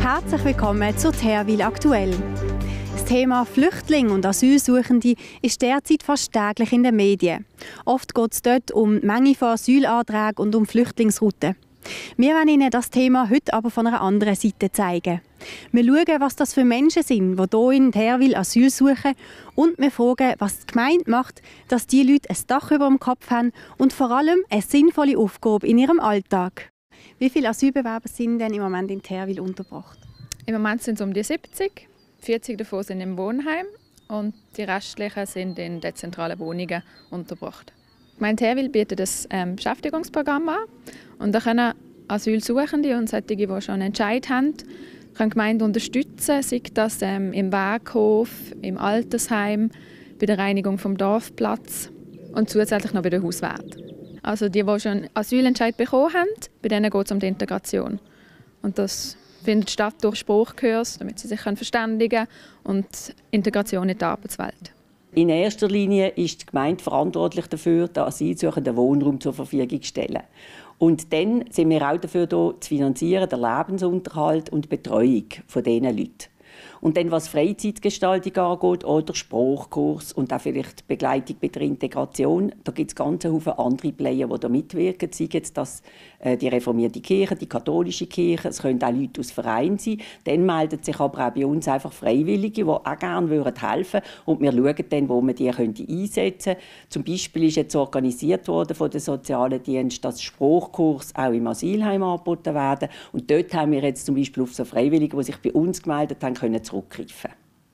Herzlich willkommen zu Terwil aktuell. Das Thema Flüchtlinge und Asylsuchende ist derzeit fast täglich in den Medien. Oft geht es dort um die Menge von Asylanträgen und um Flüchtlingsrouten. Wir wollen Ihnen das Thema heute aber von einer anderen Seite zeigen. Wir schauen, was das für Menschen sind, die hier in Terwil Asyl suchen, und wir fragen, was die Gemeinde macht, dass diese Leute ein Dach über dem Kopf haben und vor allem eine sinnvolle Aufgabe in ihrem Alltag. Wie viele Asylbewerber sind denn im Moment in Terwil untergebracht? Im Moment sind es um die 70. 40 davon sind im Wohnheim und die restlichen sind in dezentralen Wohnungen untergebracht. Die Gemeinde Terwil bietet ein Beschäftigungsprogramm an und da können Asylsuchende und solche, die schon einen Entscheid haben, können die Gemeinde unterstützen, sei das im Weghof, im Altersheim, bei der Reinigung vom Dorfplatz und zusätzlich noch bei der Hauswart. Also die schon einen Asylentscheid bekommen haben, bei denen geht es um die Integration. Und das findet statt durch Sprachkurs, damit sie sich verständigen können und Integration in die Arbeitswelt. In erster Linie ist die Gemeinde verantwortlich dafür, den Asylsuchenden Wohnraum zur Verfügung zu stellen. Und dann sind wir auch dafür da, zu finanzieren, den Lebensunterhalt und die Betreuung von diesen Leuten. Und dann, was Freizeitgestaltung angeht oder Sprachkurs und auch vielleicht Begleitung bei der Integration, da gibt es ganz viele andere Player, die da mitwirken. Sei jetzt das die reformierte Kirche, die katholische Kirche, es können auch Leute aus Vereinen sein. Dann melden sich aber auch bei uns einfach Freiwillige, die auch gerne helfen würden. Und wir schauen dann, wo man die einsetzen können. Zum Beispiel ist jetzt organisiert worden von den sozialen Diensten, dass Sprachkurs auch im Asylheim angeboten werden. Und dort haben wir jetzt zum Beispiel auf so Freiwillige, die sich bei uns gemeldet haben, können zurückgreifen.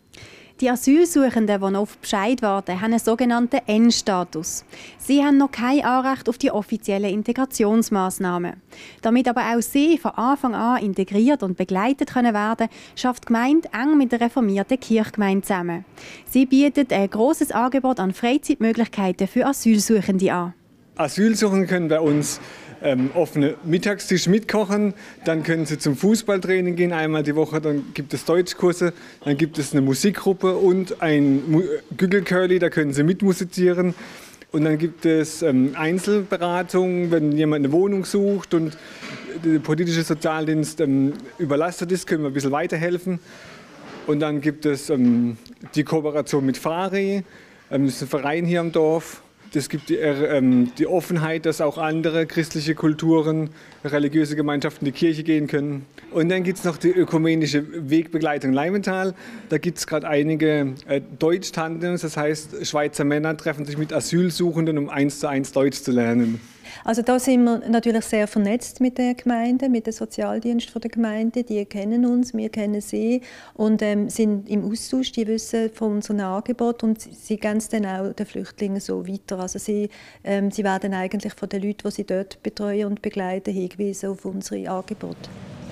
Die Asylsuchenden, die noch auf Bescheid warten, haben einen sogenannten N-Status. Sie haben noch kein Anrecht auf die offiziellen Integrationsmaßnahmen. Damit aber auch sie von Anfang an integriert und begleitet werden können, schafft die Gemeinde eng mit der reformierten Kirchgemeinde zusammen. Sie bietet ein grosses Angebot an Freizeitmöglichkeiten für Asylsuchende an. Asylsuchende können bei uns offene Mittagstisch mitkochen, dann können sie zum Fußballtraining gehen, einmal die Woche, dann gibt es Deutschkurse, dann gibt es eine Musikgruppe und ein Gügelcurly, da können sie mitmusizieren. Und dann gibt es Einzelberatungen, wenn jemand eine Wohnung sucht und der politische Sozialdienst überlastet ist, können wir ein bisschen weiterhelfen. Und dann gibt es die Kooperation mit Fari, das ist ein Verein hier am Dorf. Es gibt die Offenheit, dass auch andere christliche Kulturen, religiöse Gemeinschaften in die Kirche gehen können. Und dann gibt es noch die ökumenische Wegbegleitung Leimental. Da gibt es gerade einige Deutsch-Tandems, das heißt, Schweizer Männer treffen sich mit Asylsuchenden, um 1:1 Deutsch zu lernen. Also da sind wir natürlich sehr vernetzt mit der Gemeinde, mit dem Sozialdienst der Gemeinde. Die kennen uns, wir kennen sie und sind im Austausch. Die wissen von unserem Angebot und sie geben es dann auch den Flüchtlingen so weiter. Also sie werden eigentlich von den Leuten, die sie dort betreuen und begleiten, hingewiesen auf unsere Angebote.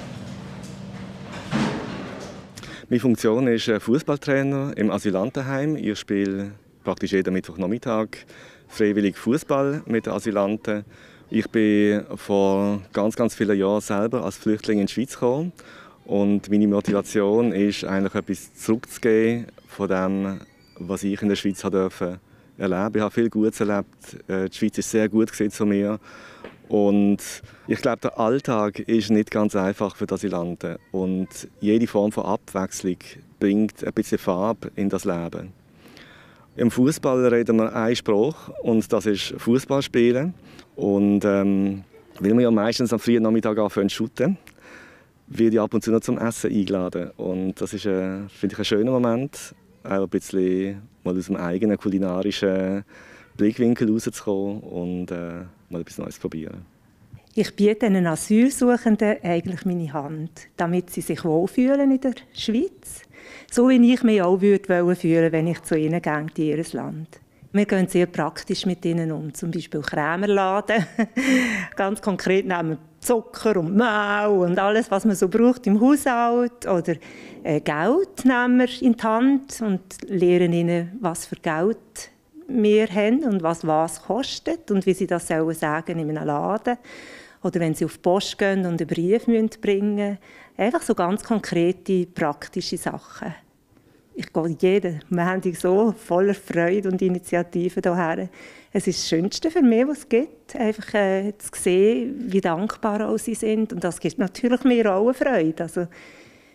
Meine Funktion ist Fußballtrainer im Asylantenheim. Ich spiele praktisch jeden Mittwochnachmittag freiwillig Fußball mit den Asylanten. Ich bin vor ganz vielen Jahren selber als Flüchtling in die Schweiz gekommen. Und meine Motivation ist eigentlich etwas zurückzugeben von dem, was ich in der Schweiz erleben durfte. Ich habe viel Gutes erlebt. Die Schweiz ist sehr gut zu mir. Und ich glaube, der Alltag ist nicht ganz einfach für die Asylanten. Und jede Form von Abwechslung bringt ein bisschen Farbe in das Leben. Im Fußball reden wir einen Spruch und das ist Fußball spielen. Und weil wir ja meistens am frühen Nachmittag anfangen zu shooten, werde ich ab und zu noch zum Essen eingeladen. Und das ist, finde ich, ein schöner Moment, auch ein bisschen mal aus dem eigenen kulinarischen Blickwinkel rauszukommen und mal etwas Neues zu probieren. Ich biete einen Asylsuchenden eigentlich meine Hand, damit sie sich wohlfühlen in der Schweiz. So wie ich mich auch fühlen würde, wenn ich zu ihnen gehe, in ihr Land. Wir gehen sehr praktisch mit ihnen um, zum Beispiel Krämerladen. Ganz konkret nehmen wir Zucker und Mehl und alles, was man so braucht im Haushalt. Oder Geld nehmen wir in die Hand und lehren ihnen, was für Geld wir haben und was kostet und wie sie das sagen sollen in einem Laden. Oder wenn sie auf die Post gehen und einen Brief bringen müssen. Einfach so ganz konkrete, praktische Sachen. Ich gehe jeden Montag so voller Freude und Initiative hierher. Es ist das Schönste für mich, was es gibt. Einfach zu sehen, wie dankbar auch sie sind. Und das gibt natürlich mir auch eine Freude. Also,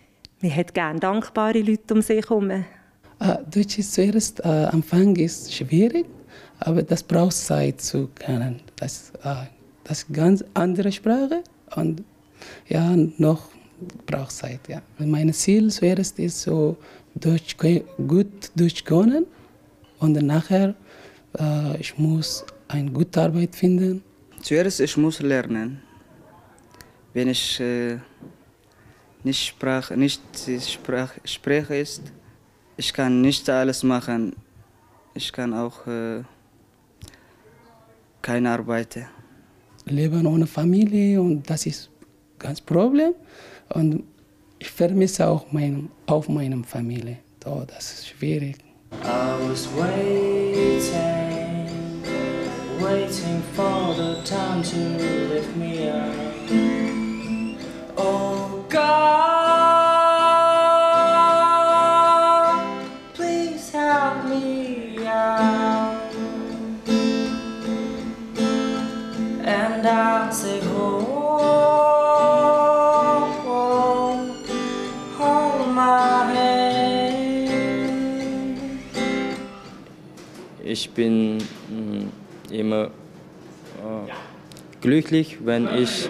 Man hat gerne dankbare Leute um sich herum. Deutsch ist zuerst, Anfang ist schwierig, aber das braucht Zeit zu können. Das ist eine ganz andere Sprache und ja, noch braucht Zeit. Ja. Mein Ziel zuerst ist so gut Deutsch können und nachher ich muss eine gute Arbeit finden. Zuerst ich muss lernen. Wenn ich nicht spreche ist, ich kann nicht alles machen. Ich kann auch keine arbeiten. Leben ohne Familie und das ist ganz Problem. Und ich vermisse auch meine Familie. Oh, das ist schwierig. I was waiting for the time to lift me up. Oh God, please help me out. And I'll say, hold my hand. Ich bin immer glücklich, wenn ich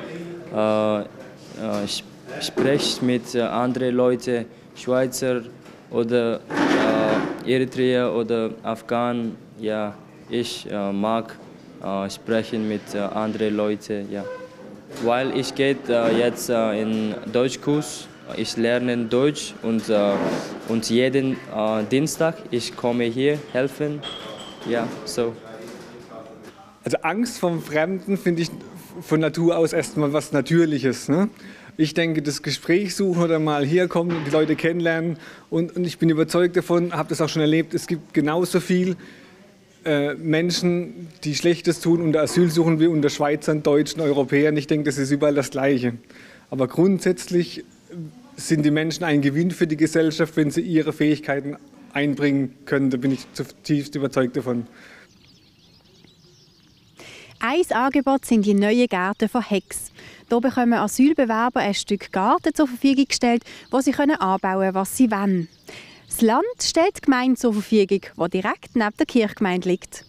spreche mit anderen Leuten, Schweizer oder Eritreer oder Afghanen. Ja, ich mag sprechen mit anderen Leuten. Ja. Weil ich gehe jetzt in Deutschkurs, ich lerne Deutsch und jeden Dienstag ich komme hier helfen. Ja, so. Also Angst vom Fremden finde ich von Natur aus erstmal was Natürliches. Ne? Ich denke, das Gespräch suchen oder mal herkommen, die Leute kennenlernen und ich bin überzeugt davon, habe das auch schon erlebt, es gibt genauso viel Menschen, die Schlechtes tun unter Asylsuchenden wie unter Schweizern, Deutschen, Europäern. Ich denke, das ist überall das Gleiche. Aber grundsätzlich sind die Menschen ein Gewinn für die Gesellschaft, wenn sie ihre Fähigkeiten einbringen können. Da bin ich zutiefst überzeugt davon. Ein Angebot sind die neuen Gärten von Hex. Hier bekommen Asylbewerber ein Stück Garten zur Verfügung gestellt, wo sie anbauen können, was sie wollen. Das Land stellt die Gemeinde zur Verfügung, die direkt neben der Kirchgemeinde liegt.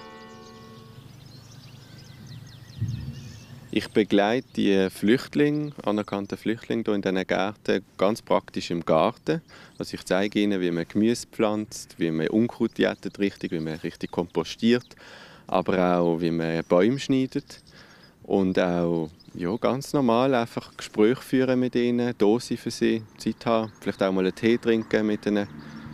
Ich begleite die Flüchtlinge, anerkannte Flüchtlinge hier in diesen Gärten ganz praktisch im Garten. Also ich zeige ihnen, wie man Gemüse pflanzt, wie man Unkraut jätet richtig, wie man richtig kompostiert, aber auch wie man Bäume schneidet und auch ganz normal einfach Gespräche führen mit ihnen, da sein für sie, Zeit haben, vielleicht auch mal einen Tee trinken mit ihnen.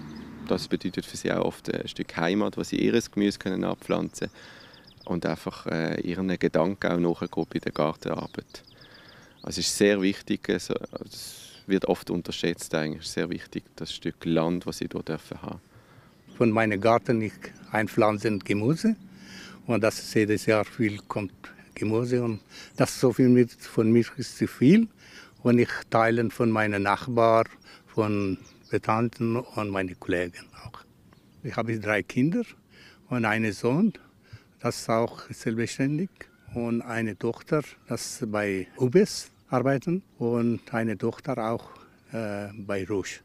Das bedeutet für sie auch oft ein Stück Heimat, wo sie ihr Gemüse abpflanzen können. Und einfach ihren Gedanken auch nachgehen bei der Gartenarbeit. Also es ist sehr wichtig, es wird oft unterschätzt eigentlich, es ist sehr wichtig, das Stück Land, das sie hier haben dürfen. Von meinem Garten ich einpflanzen Gemüse und das ist jedes Jahr viel kommt Gemüse und das so viel von mir ist zu viel und ich teile von meinen Nachbarn, von Bekannten und meinen Kollegen auch. Ich habe 3 Kinder und einen Sohn. Das ist auch selbstständig und eine Tochter, das bei UBS arbeiten und eine Tochter auch bei Rouge.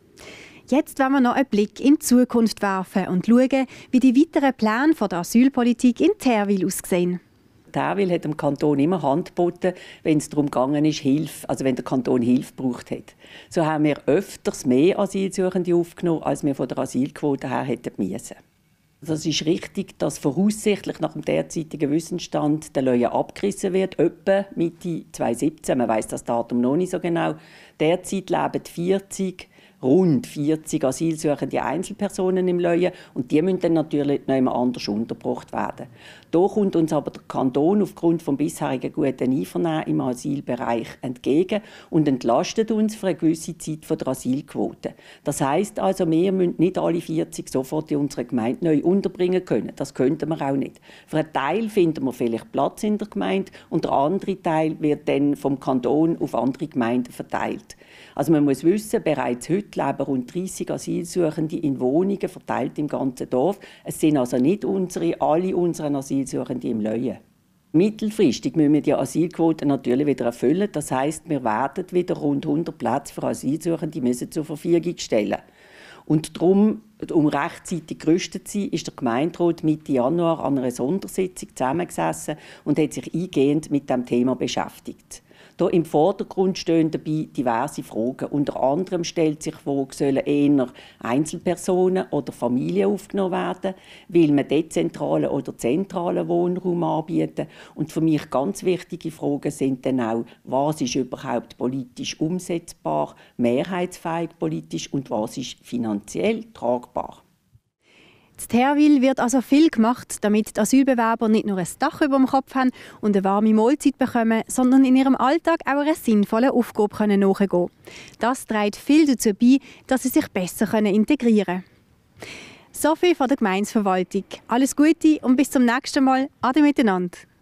Jetzt wollen wir noch einen Blick in die Zukunft werfen und schauen, wie die weiteren Pläne der Asylpolitik in Therwil aussehen. Therwil hat dem Kanton immer Hand geboten, wenn es darum gegangen ist, Hilfe, also wenn der Kanton Hilfe gebraucht hat. So haben wir öfters mehr Asylsuchende aufgenommen, als wir von der Asylquote her hätten müssen. Es ist richtig, dass voraussichtlich nach dem derzeitigen Wissensstand der Leue abgerissen wird, etwa Mitte 2017. Man weiss das Datum noch nicht so genau. Derzeit leben rund 40 asylsuchende Einzelpersonen im Leuen und die müssen dann natürlich noch immer anders untergebracht werden. Da kommt uns aber der Kanton aufgrund des bisherigen guten Einvernehmen im Asylbereich entgegen und entlastet uns für eine gewisse Zeit von der Asylquote. Das heisst also, wir müssen nicht alle 40 sofort in unserer Gemeinde neu unterbringen können. Das könnten wir auch nicht. Für einen Teil finden wir vielleicht Platz in der Gemeinde und der andere Teil wird dann vom Kanton auf andere Gemeinden verteilt. Also man muss wissen, bereits heute leben rund 30 Asylsuchende in Wohnungen verteilt im ganzen Dorf. Es sind also nicht alle unsere Asylsuchende im Leuen. Mittelfristig müssen wir die Asylquote natürlich wieder erfüllen. Das heisst, wir werden wieder rund 100 Plätze für Asylsuchende zur Verfügung stellen. Und darum, um rechtzeitig gerüstet zu sein, ist der Gemeinderat Mitte Januar an einer Sondersitzung zusammengesessen und hat sich eingehend mit dem Thema beschäftigt. Hier im Vordergrund stehen dabei diverse Fragen. Unter anderem stellt sich die Frage, sollen eher Einzelpersonen oder Familien aufgenommen werden, will man dezentralen oder zentralen Wohnraum anbieten. Und für mich ganz wichtige Fragen sind dann auch, was ist überhaupt politisch umsetzbar, mehrheitsfähig politisch und was ist finanziell tragbar. In Therwil wird also viel gemacht, damit die Asylbewerber nicht nur ein Dach über dem Kopf haben und eine warme Mahlzeit bekommen, sondern in ihrem Alltag auch einer sinnvollen Aufgabe nachgehen können. Das trägt viel dazu bei, dass sie sich besser integrieren können. So viel von der Gemeindeverwaltung. Alles Gute und bis zum nächsten Mal. Ade miteinander.